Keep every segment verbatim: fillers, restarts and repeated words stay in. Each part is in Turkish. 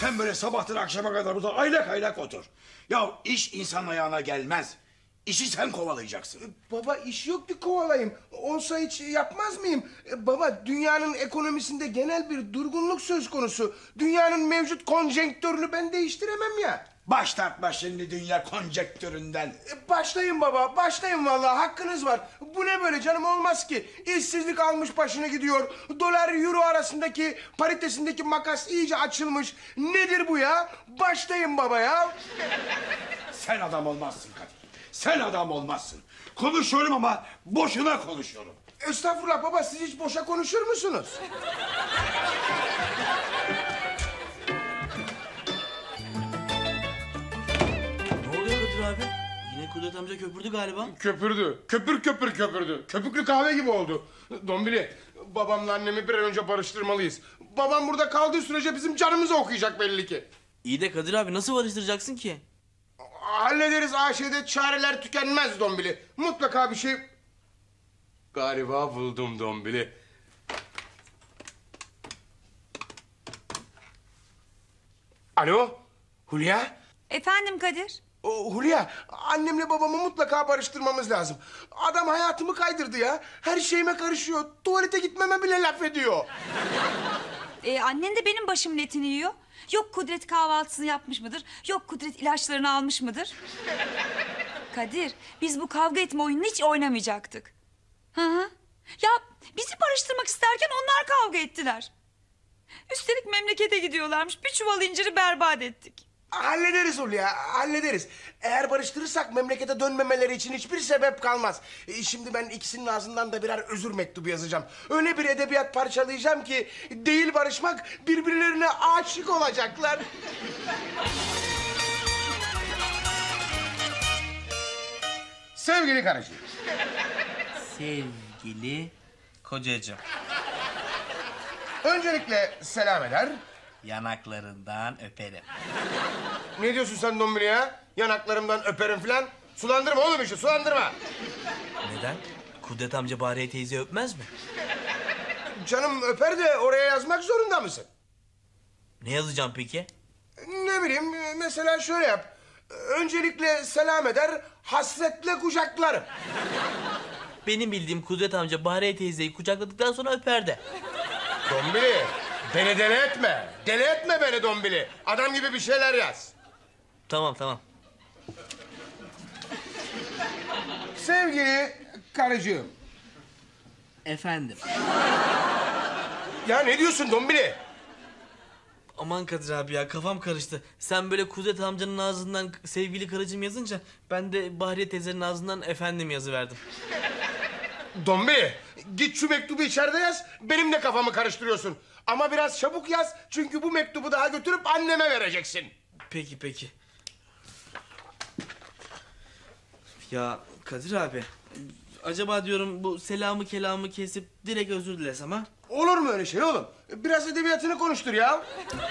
sen böyle sabahtan akşama kadar burada aylak aylak otur. Ya iş insan ayağına gelmez. İşi sen kovalayacaksın. Baba iş yok ki kovalayayım. Olsa hiç yapmaz mıyım? Baba dünyanın ekonomisinde genel bir durgunluk söz konusu. Dünyanın mevcut konjonktürünü ben değiştiremem ya. Başlatma şimdi dünya konjektöründen. Başlayın baba, başlayın vallahi hakkınız var. Bu ne böyle canım, olmaz ki. İşsizlik almış başını gidiyor. Dolar euro arasındaki paritesindeki makas iyice açılmış. Nedir bu ya? Başlayın baba ya. Sen adam olmazsın Kadir. Sen adam olmazsın. Konuşuyorum ama boşuna konuşuyorum. Estağfurullah baba, siz hiç boşa konuşur musunuz? Ne oluyor Kadir abi? Yine Kudret amca köpürdü galiba. Köpürdü. Köpür köpür köpürdü. Köpüklü kahve gibi oldu. Dombili, babamla annemi bir an önce barıştırmalıyız. Babam burada kaldığı sürece bizim canımızı okuyacak belli ki. İyi de Kadir abi nasıl barıştıracaksın ki? Hallederiz, A Ş'de çareler tükenmez Dombili. Mutlaka bir şey... Galiba buldum Dombili. Alo, Hulya? Efendim Kadir? O, Hulya, annemle babamı mutlaka barıştırmamız lazım. Adam hayatımı kaydırdı ya. Her şeyime karışıyor. Tuvalete gitmeme bile laf ediyor. Ee, annen de benim başımın etini yiyor. Yok Kudret kahvaltısını yapmış mıdır? Yok Kudret ilaçlarını almış mıdır? Kadir, biz bu kavga etme oyununu hiç oynamayacaktık. Hı hı. Ya bizi barıştırmak isterken onlar kavga ettiler. Üstelik memlekete gidiyorlarmış. Bir çuval inciri berbat ettik. Hallederiz Hulya, hallederiz. Eğer barıştırırsak memlekete dönmemeleri için hiçbir sebep kalmaz. E, şimdi ben ikisinin ağzından da birer özür mektubu yazacağım. Öyle bir edebiyat parçalayacağım ki... ...değil barışmak, birbirlerine aşık olacaklar. Sevgili karıcığım. Sevgili kocacığım. Öncelikle selam eder. Yanaklarından öperim. Ne diyorsun sen Dombili ya? Yanaklarımdan öperim falan. Sulandırma oğlum işi, sulandırma. Neden? Kudret amca Bahriye teyze öpmez mi? Canım öper de oraya yazmak zorunda mısın? Ne yazacağım peki? Ne bileyim, mesela şöyle yap. Öncelikle selam eder, hasretle kucaklarım. Benim bildiğim Kudret amca Bahriye teyzeyi kucakladıktan sonra öper de. Dombili, beni deli etme. Deli etme beni Dombili. Adam gibi bir şeyler yaz. Tamam tamam. Sevgili karıcığım. Efendim. Ya ne diyorsun Dombili? Aman Kadir abi ya, kafam karıştı. Sen böyle Kudret amcanın ağzından sevgili karıcığım yazınca... ...ben de Bahriye teyzenin ağzından efendim yazıverdim. Dombili, git şu mektubu içeride yaz. Benim de kafamı karıştırıyorsun. Ama biraz çabuk yaz. Çünkü bu mektubu daha götürüp anneme vereceksin. Peki peki. Ya Kadir abi... ...acaba diyorum bu selamı kelamı kesip direkt özür dilesem ha? Olur mu öyle şey oğlum? Biraz edebiyatını konuştur ya.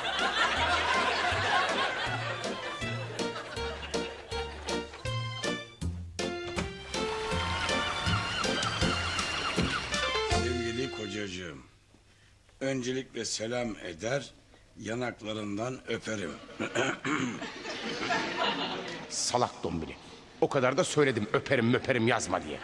Sevgili kocacığım, öncelikle selam eder, yanaklarından öperim. Salak Dombili. O kadar da söyledim öperim öperim yazma diye.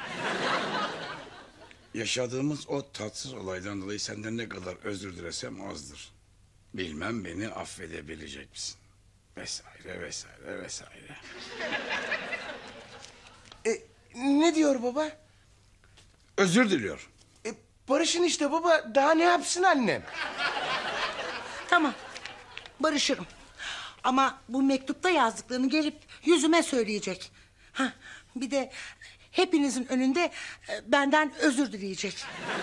Yaşadığımız o tatsız olaydan dolayı senden ne kadar özür dilesem azdır. Bilmem beni affedebilecek misin? Vesaire vesaire vesaire. E, ne diyor baba? Özür diliyor. E, barışın işte baba. Daha ne yapsın annem? Tamam, barışırım. Ama bu mektupta yazdıklarını gelip yüzüme söyleyecek. Ha, bir de hepinizin önünde e, benden özür dileyecek.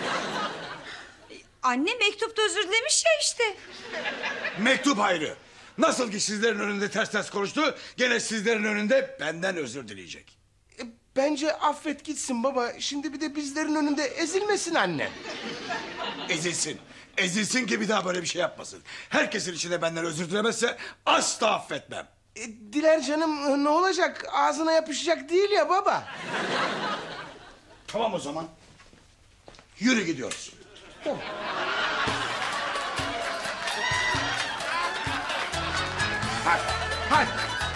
Anne mektupta özür dilemiş ya işte. Mektup ayrı. Nasıl ki sizlerin önünde ters ters konuştu... ...gene sizlerin önünde benden özür dileyecek. E, bence affet gitsin baba. Şimdi bir de bizlerin önünde ezilmesin anne. Ezilsin. Ezilsin ki bir daha böyle bir şey yapmasın. Herkesin içinde benden özür dilemezse asla affetmem. E, diler canım, ne olacak? Ağzına yapışacak değil ya baba. Tamam o zaman. Yürü gidiyoruz. Tamam. Hadi. Hadi.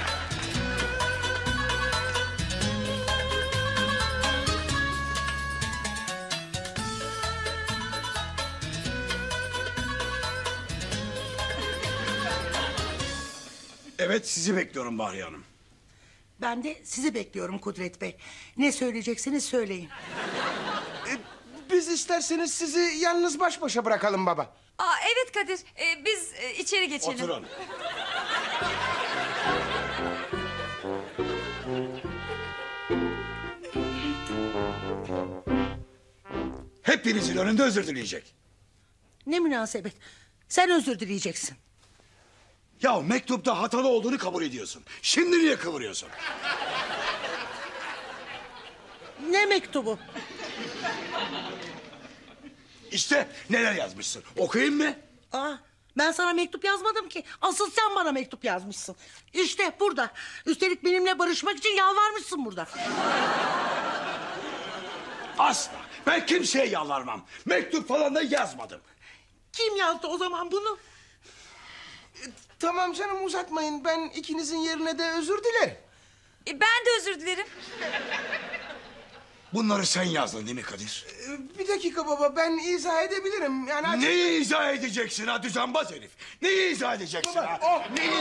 Evet, sizi bekliyorum Bahriye Hanım. Ben de sizi bekliyorum Kudret Bey. Ne söyleyeceksiniz söyleyin. Biz isterseniz sizi yalnız baş başa bırakalım baba. Aa, evet Kadir, e, biz e, içeri geçelim. Oturun. Hepinizin önünde özür dileyecek. Ne münasebet. Sen özür dileyeceksin. Ya mektupta hatalı olduğunu kabul ediyorsun. Şimdi niye kıvırıyorsun? Ne mektubu? İşte neler yazmışsın. Okuyayım mı? Aa, ben sana mektup yazmadım ki. Asıl sen bana mektup yazmışsın. İşte burada. Üstelik benimle barışmak için yalvarmışsın burada. Asla. Ben kimseye yalvarmam. Mektup falan da yazmadım. Kim yazdı o zaman bunu? Tamam canım uzatmayın. Ben ikinizin yerine de özür dilerim. E, ben de özür dilerim. Bunları sen yazdın değil mi Kadir? Ee, Bir dakika baba ben izah edebilirim. Yani açık- Neyi izah edeceksin ha düzenbaz herif? Neyi izah edeceksin ha? Oh, neyi?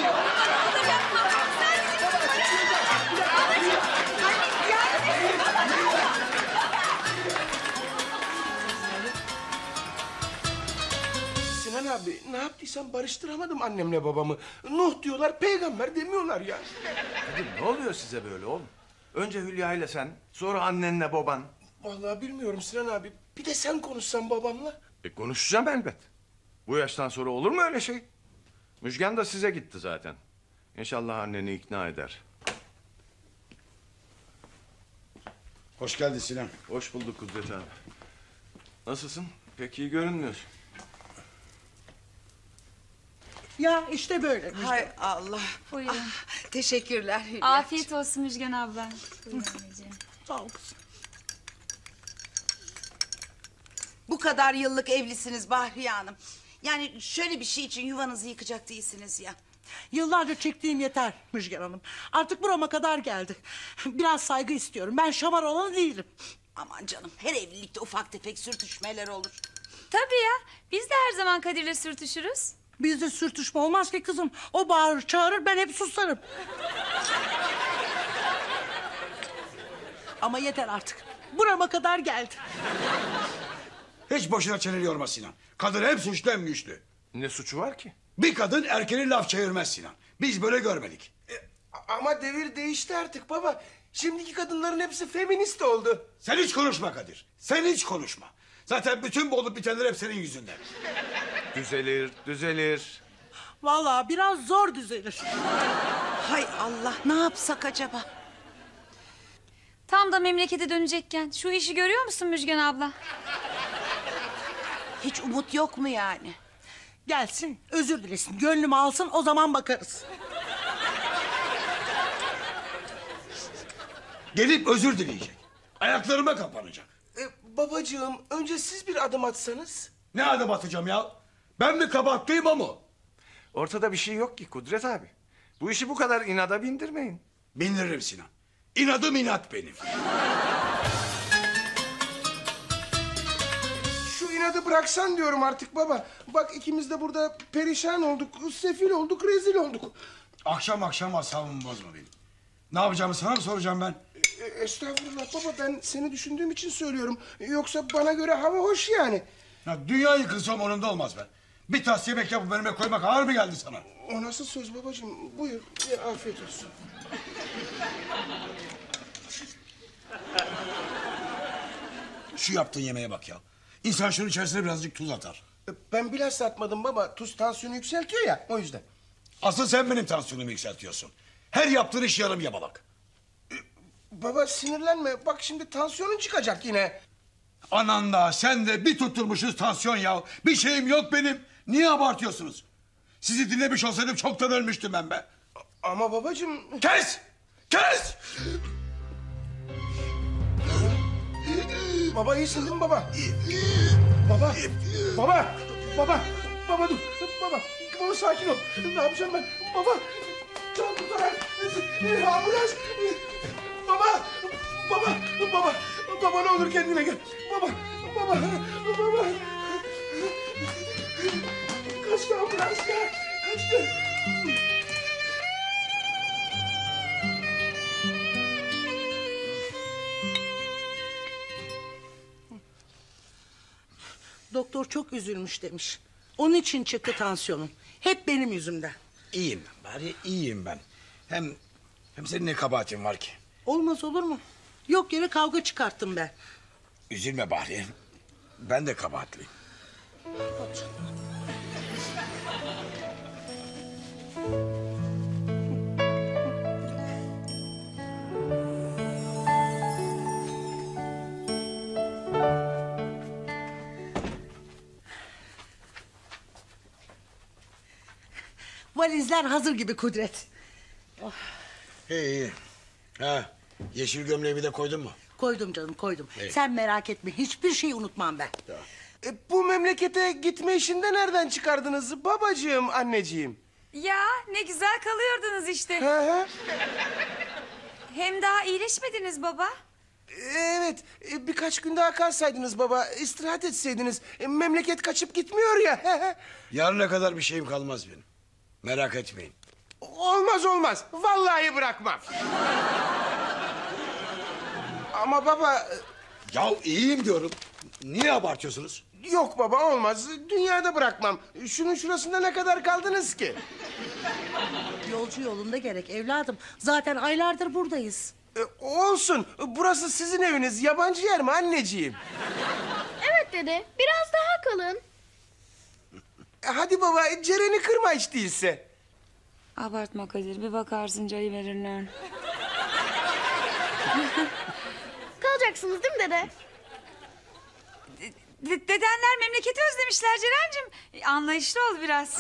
Sinan abi ne yaptıysam barıştıramadım annemle babamı. Nuh diyorlar peygamber demiyorlar ya. Kadir, ne oluyor size böyle oğlum? Önce Hülya ile sen, sonra annenle baban. Vallahi bilmiyorum Sinan abi. Bir de sen konuşsan babamla. E konuşacağım elbet. Bu yaştan sonra olur mu öyle şey? Müjgan da size gitti zaten. İnşallah anneni ikna eder. Hoş geldin Sinan. Hoş bulduk Kudret abi. Nasılsın? Pek iyi görünmüyorsun. Ya işte böyle. Hay Allah. Buyurun. Ah, teşekkürler Hülya. Afiyet olsun Müjgan abla. Buyurun anneciğim. Sağ ol kızım. Bu kadar yıllık evlisiniz Bahriye Hanım. Yani şöyle bir şey için yuvanızı yıkacak değilsiniz ya. Yıllardır çektiğim yeter Müjgan Hanım. Artık burama kadar geldi. Biraz saygı istiyorum. Ben şamar olan değilim. Aman canım, her evlilikte ufak tefek sürtüşmeler olur. Tabii ya. Biz de her zaman Kadir'le sürtüşürüz. Bizde sürtüşme olmaz ki kızım. O bağırır çağırır ben hep susarım. Ama yeter artık. Burama kadar geldi. Hiç boşuna çeneni yorma Sinan. Kadın hem suçlu hem güçlü. Ne suçu var ki? Bir kadın erkeğin laf çevirmez Sinan. Biz böyle görmedik. E, ama devir değişti artık baba. Şimdiki kadınların hepsi feminist oldu. Sen hiç konuşma Kadir. Sen hiç konuşma. Zaten bütün bu olup bitenler hep senin yüzünden. Düzelir, düzelir. Vallahi biraz zor düzelir. Hay Allah, ne yapsak acaba? Tam da memlekete dönecekken şu işi görüyor musun Müjgan abla? Hiç umut yok mu yani? Gelsin özür dilesin. Gönlümü alsın o zaman bakarız. Gelip özür dileyecek. Ayaklarıma kapanacak. E, babacığım önce siz bir adım atsanız. Ne adım atacağım ya? Ben mi kabahatliyim o mu? Ortada bir şey yok ki Kudret abi. Bu işi bu kadar inada bindirmeyin. Bindiririm Sinan. İnadım inat benim. Şu inadı bıraksan diyorum artık baba. Bak ikimiz de burada perişan olduk, sefil olduk, rezil olduk. Akşam akşam asabımı bozma benim. Ne yapacağımı sana mı soracağım ben? E, estağfurullah baba ben seni düşündüğüm için söylüyorum. Yoksa bana göre hava hoş yani. Ya dünya yıkılsam onunda olmaz be. Bir tas yemek yapıp önüme koymak ağır mı geldi sana? O nasıl söz babacığım? Buyur, ye, afiyet olsun. Şu yaptığın yemeğe bak ya. İnsan şunun içerisine birazcık tuz atar. E, Ben bilhassa atmadım baba. Tuz tansiyonu yükseltiyor ya, o yüzden. Asıl sen benim tansiyonumu yükseltiyorsun. Her yaptığın iş yarım yamalak. Baba sinirlenme. Bak şimdi tansiyonun çıkacak yine. Anan da sen de bir tutturmuşuz tansiyon ya. Bir şeyim yok benim. Niye abartıyorsunuz? Sizi dinlemiş olsaydım çoktan ölmüştüm ben be. Ama babacığım... Kes! Kes! Baba iyisin değil mi baba? Baba, baba, baba, baba dur. Baba, baba sakin ol. Ne yapacağım ben? Baba, Çabuk kurtaran. E, ambulans. E, baba. Baba. Baba. Baba ne olur kendine gel. Baba. Baba. Baba. Kaçtı ambulans ya. Kaçtı. Doktor çok üzülmüş demiş. Onun için çıktı tansiyonum. Hep benim yüzümden. İyiyim bari iyiyim ben. Hem hem senin ne kabahatin var ki? Olmaz olur mu? Yok yere kavga çıkarttım ben. Üzülme Bahriye. Ben de kabahatliyim. Valizler hazır gibi Kudret. İyi iyi. Ha, yeşil gömleğimi de koydun mu? Koydum canım koydum. İyi. Sen merak etme hiçbir şey unutmam ben. E, bu memlekete gitme işini de nereden çıkardınız babacığım, anneciğim? Ya ne güzel kalıyordunuz işte. Hı hı. Hem daha iyileşmediniz baba. Evet, e, birkaç gün daha kalsaydınız baba, istirahat etseydiniz. E, memleket kaçıp gitmiyor ya. Yarına kadar bir şeyim kalmaz benim. Merak etmeyin. Olmaz olmaz, vallahi bırakmam. Ama baba... Ya iyiyim diyorum. Niye abartıyorsunuz? Yok baba olmaz, dünyada bırakmam. Şunun şurasında ne kadar kaldınız ki? Yolcu yolunda gerek evladım. Zaten aylardır buradayız. E, olsun, burası sizin eviniz, yabancı yer mi anneciğim? Evet dede, biraz daha kalın. E, hadi baba, Ceren'i kırma hiç değilse. Abartma Kadir, bir bakarsın cayı verirler. Kalacaksınız değil mi dede? De- dedenler memleketi özlemişler Ceren'cim. E, Anlayışlı ol biraz.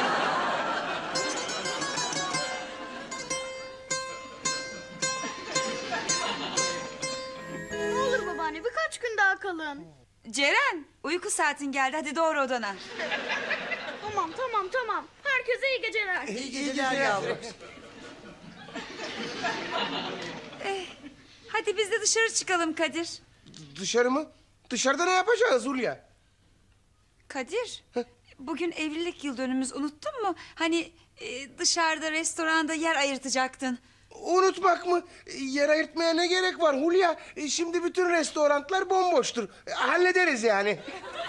Ne olur babaanne, birkaç gün daha kalın. Ceren, uyku saatin geldi. Hadi doğru odana. Tamam, tamam, tamam. Herkese iyi geceler. İyi geceler yavrum. Hadi biz de dışarı çıkalım Kadir. Dışarı mı? Dışarıda ne yapacağız Hulya? Kadir, bugün evlilik yıl dönümümüz, unuttun mu? Hani e, dışarıda restoranda yer ayırtacaktın. Unutmak mı? Yer ayırtmaya ne gerek var Hulya? E, Şimdi bütün restoranlar bomboştur. E, Hallederiz yani.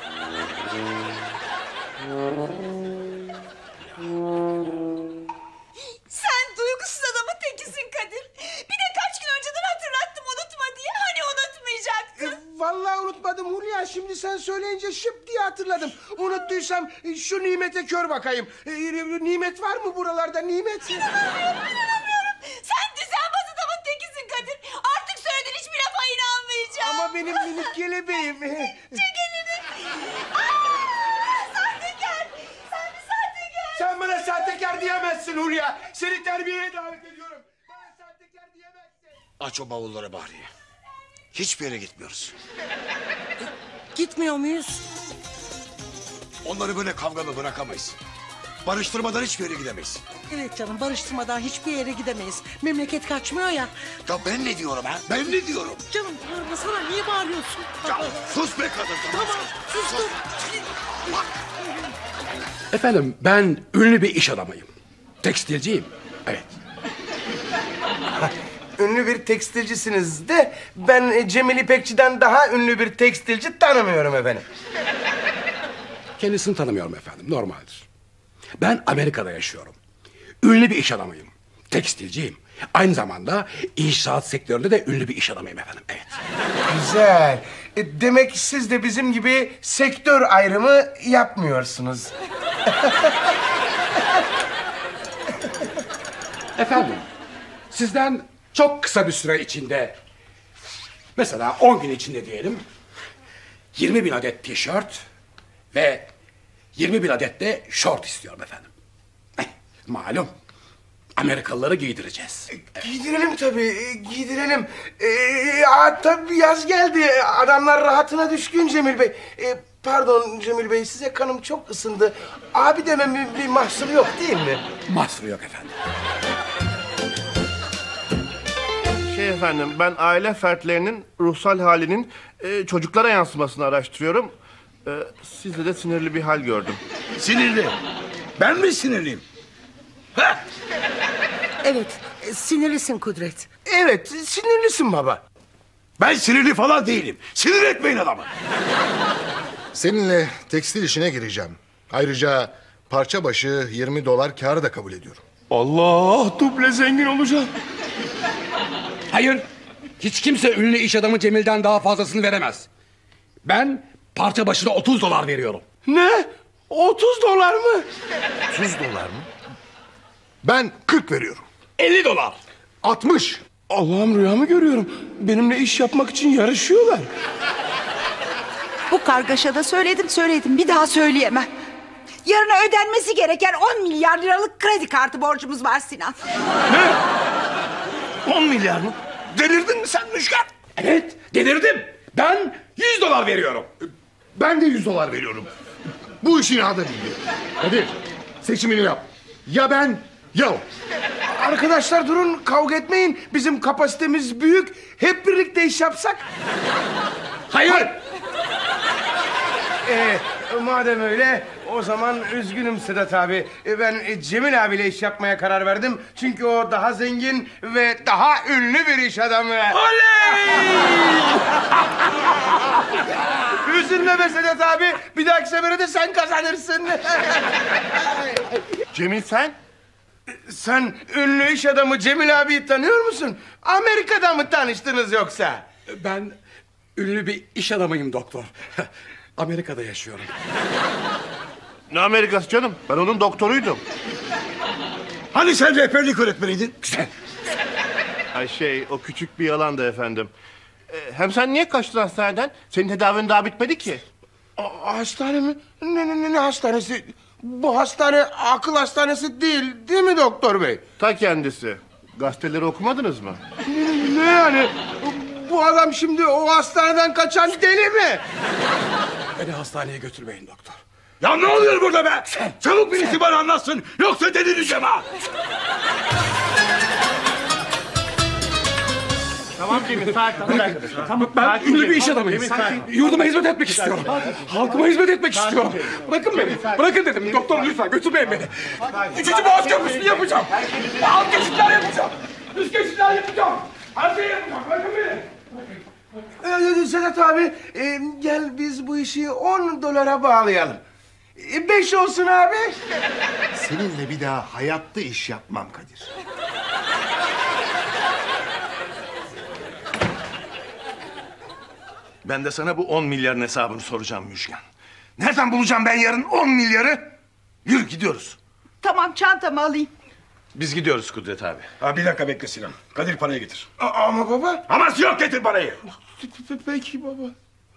Sen duygusuz adamın tekisin Kadir. Bir de kaç gün önceden hatırlattım unutma diye. Hani unutmayacaktın. E, Vallahi unutmadım Hulya. Şimdi sen söyleyince şıp diye hatırladım. Unuttuysam e, şu nimete kör bakayım. E, Nimet var mı buralarda nimet? İnanamıyorum, inanamıyorum. Sen düzenbaz adamın tekisin Kadir. Artık söylediğin hiçbir lafa inanmayacağım. Ama benim minik kelebeğim. Çek elini. Aa, sahtekar. Sen bir sahtekar. Sen bana sahtekar diyemezsin Hulya. Seni terbiyeye davet ediyorum. Bana sahtekar diyemezsin. Aç o bavulları Bahriye. Hiçbir yere gitmiyoruz. Gitmiyor muyuz? Onları böyle kavgalı bırakamayız. Barıştırmadan hiçbir yere gidemeyiz. Evet canım barıştırmadan hiçbir yere gidemeyiz. Memleket kaçmıyor ya. Ya ben ne diyorum ha? Ben ne diyorum? Canım bağırma sana niye bağırıyorsun? Ya sus be kadın. Tamam sustum. Efendim ben ünlü bir iş adamıyım. Tekstilciyim. Evet. Ünlü bir tekstilcisiniz de ben e, Cemil İpekçi'den daha ünlü bir tekstilci tanımıyorum efendim. Kendisini tanımıyorum efendim. Normaldir. Ben Amerika'da yaşıyorum. Ünlü bir iş adamıyım. Tekstilciyim. Aynı zamanda inşaat sektöründe de ünlü bir iş adamıyım efendim. Evet. Güzel. E, demek siz de bizim gibi sektör ayrımı yapmıyorsunuz. Efendim sizden çok kısa bir süre içinde, mesela on gün içinde diyelim, yirmi bin adet tişört ve yirmi bin adet de şort istiyorum efendim. Eh, malum Amerikalıları giydireceğiz. Giydirelim tabii, e, giydirelim. E, a, tabii yaz geldi. Adamlar rahatına düşkün Cemil Bey. E, pardon Cemil Bey, size kanım çok ısındı. Abi dememin bir mahsuru yok değil mi? Mahsuru yok efendim. Şey efendim, ben aile fertlerinin ruhsal halinin e, çocuklara yansımasını araştırıyorum. E, sizde de sinirli bir hal gördüm. Sinirli. Ben mi sinirliyim? Ha? Evet, e, sinirlisin Kudret. Evet, sinirlisin baba. Ben sinirli falan değilim. Sinir etmeyin adamı. Seninle tekstil işine gireceğim. Ayrıca parça başı yirmi dolar kârı da kabul ediyorum. Allah, duble zengin olacağım. Hayır, hiç kimse ünlü iş adamı Cemil'den daha fazlasını veremez. Ben parça başına otuz dolar veriyorum. Ne? otuz dolar mı? otuz dolar mı? Ben kırk veriyorum. elli dolar. altmış. Allah'ım, rüyamı görüyorum. Benimle iş yapmak için yarışıyorlar. Bu kargaşada söyledim söyledim bir daha söyleyemem. Yarına ödenmesi gereken on milyar liralık kredi kartı borcumuz var Sinan. On milyar mı? Delirdin mi sen Müşken? Evet, delirdim. Ben yüz dolar veriyorum. Ben de yüz dolar veriyorum. Bu işin adı değil. Kadir, seçimini yap. Ya ben, ya o. Arkadaşlar durun, kavga etmeyin. Bizim kapasitemiz büyük. Hep birlikte iş yapsak. Hayır. Ee, madem öyle, o zaman üzgünüm Sedat abi. Ee, Ben e, Cemil abiyle iş yapmaya karar verdim. Çünkü o daha zengin ve daha ünlü bir iş adamı. Oley! Üzülme be Sedat abi. Bir dahaki sefere de sen kazanırsın. Cemil sen? Sen ünlü iş adamı Cemil abiyi tanıyor musun? Amerika'da mı tanıştınız yoksa? Ben ünlü bir iş adamıyım doktor. Amerika'da yaşıyorum. Ne Amerikası canım? Ben onun doktoruydum. Hani sen rehberlik öğretmeniydin? Güzel. Ay şey, o küçük bir yalandı efendim. E, hem sen niye kaçtın hastaneden? Senin tedavin daha bitmedi ki. A- hastane mi? Ne, ne, ne, ne hastanesi? Bu hastane akıl hastanesi değil, değil mi doktor bey? Ta kendisi. Gazeteleri okumadınız mı? Ne, ne yani? Bu adam şimdi o hastaneden kaçan deli mi? Beni hastaneye götürmeyin doktor. Ya ne oluyor burada be? Çabuk birisi bana anlatsın. Yoksa delireceğim ha. Tamam Cemil, sakin. Tamam, ben ünlü bir iş adamıyım. Yurduma hizmet etmek istiyorum. Halkıma hizmet etmek istiyorum. Bırakın beni. Bırakın dedim. Doktor lütfen götürmeyin beni. Üçüncü Boğaz Köprüsü'nü yapacağım. Alt geçitler yapacağım. Üst geçitler yapacağım. Her şeyi yapacağım. Bırakın beni. Ee, Sedat abi, e, gel biz bu işi on dolara bağlayalım. E, beş olsun abi. Seninle bir daha hayatta iş yapmam Kadir. Ben de sana bu on milyarın hesabını soracağım Müjgan. Nereden bulacağım ben yarın on milyarı? Yürü gidiyoruz. Tamam, çantamı alayım. Biz gidiyoruz Kudret abi. Ha, bir dakika bekle Sinan. Kadir parayı getir. A- ama baba. Aması yok, getir parayı. P- Peki baba.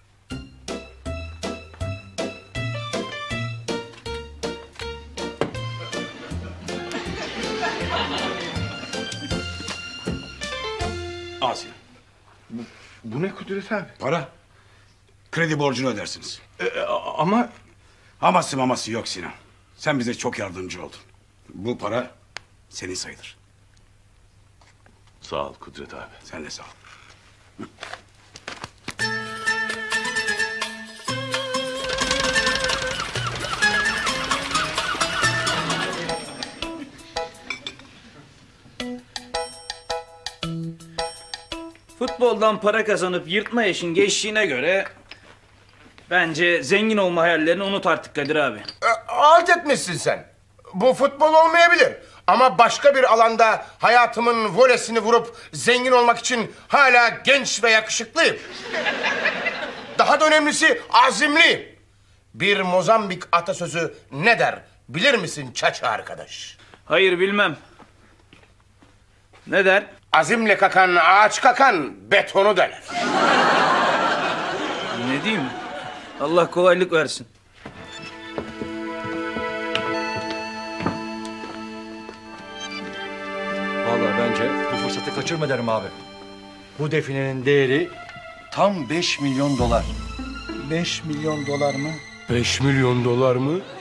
Al Sinan. Bu ne Kudret abi? Para. Kredi borcunu ödersiniz. E, a- ama Aması maması yok Sinan. Sen bize çok yardımcı oldun. Bu para senin sayılır. sağ ol Kudret abi. Sen de sağ ol. Futboldan para kazanıp yırtma yaşın geçtiğine göre... ...bence zengin olma hayallerini unut artık Kadir abi. E, alt etmişsin sen. Bu futbol olmayabilir. Ama başka bir alanda hayatımın volesini vurup zengin olmak için hala genç ve yakışıklıyım. Daha da önemlisi azimliyim. Bir Mozambik atasözü ne der bilir misin Çaça arkadaş? Hayır, bilmem. Ne der? Azimle kakan ağaç kakan betonu deler. Ne diyeyim? Allah kolaylık versin. Vallahi bence bu fırsatı kaçırma derim abi. Bu definenin değeri tam beş milyon dolar. Beş milyon dolar mı? Beş milyon dolar mı?